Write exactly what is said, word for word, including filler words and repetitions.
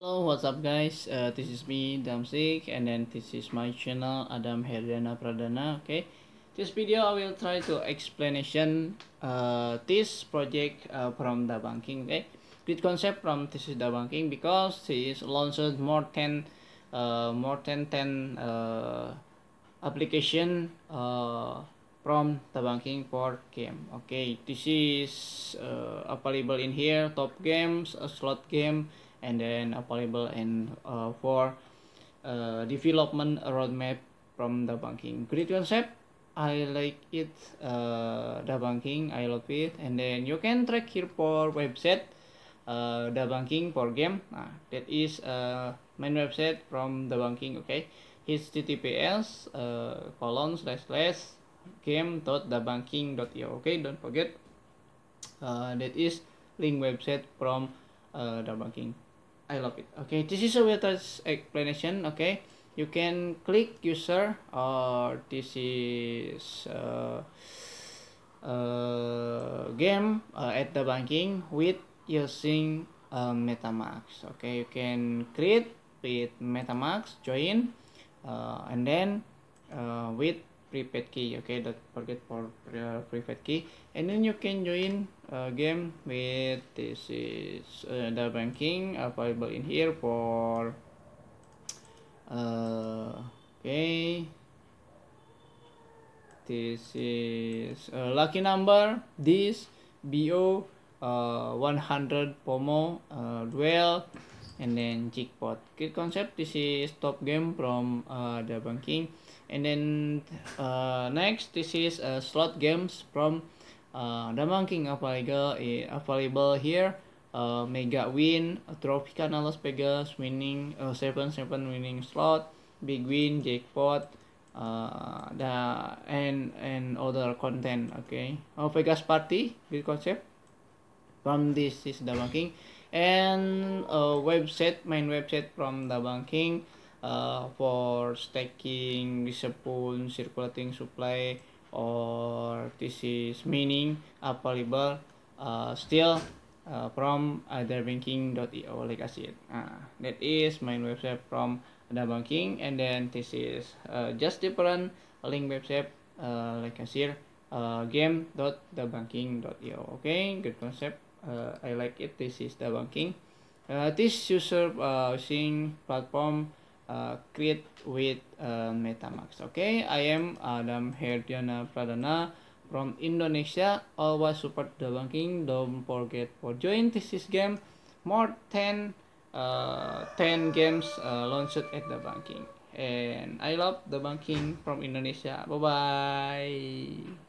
Hello, what's up guys? Uh, this is me, Damsik, and then this is my channel, Adam Herdana Pradana. Okay, this video I will try to explanation uh, this project uh, from the banking. Okay, great concept from this is the banking because it is launched more than uh, more than ten uh, application uh, from the banking for game. Okay, this is uh, available in here, top games, a slot game, and then available in uh, for uh, development roadmap from the banking. Great concept, I like it. Uh, the banking, I love it. And then you can track here for website uh, the banking for game. Nah, that is uh, main website from the banking. Okay, https uh, colon slash slash game dot the banking dot io. Okay, don't forget uh, that is link website from uh, the banking. I love it. Okay, this is a better explanation. Okay, you can click user or this is uh, uh, game uh, at the banking with using uh, MetaMask. Okay, you can create with MetaMask, join, uh, and then uh, with prepaid key. Okay, don't forget for uh, prepaid key, and then you can join uh, game with this is uh, the banking available in here for uh, okay, this is uh, lucky number, this bo uh, one hundred pomo uh, duel, and then jackpot. Good concept. This is top game from uh, the banking, and then uh, next this is uh, slot games from uh, the banking available uh, available here. Uh, Mega Win, Tropicana Las Vegas, winning uh, seven seven winning slot, Big Win, jackpot, uh, the and and other content. Okay, oh, Vegas Party, good concept from this is the banking, and uh, website main website from the banking uh, for staking, discipline, circulating supply, or this is mining available uh, still uh, from other banking dot io, like I said. Uh, that is main website from the banking, and then this is uh, just different link website uh, like I said, uh, game dot the banking dot io. Okay, good concept. uh, I like it. This is the banking. Uh, this user uh, using platform uh, create with uh, MetaMask. Okay, I am Adam Herdiana Pradana from Indonesia. Always support the banking. Don't forget for join this is game. More than uh, ten games uh, launched at the banking. And I love the banking from Indonesia. Bye bye.